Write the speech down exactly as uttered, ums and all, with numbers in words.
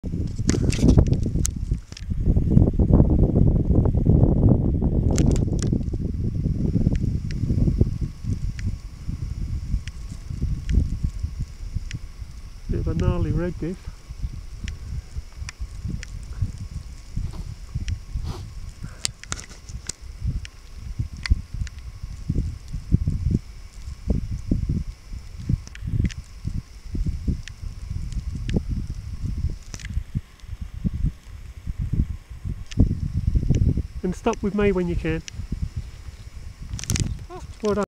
Bit of a gnarly rig this. And stop with me when you can. Well done.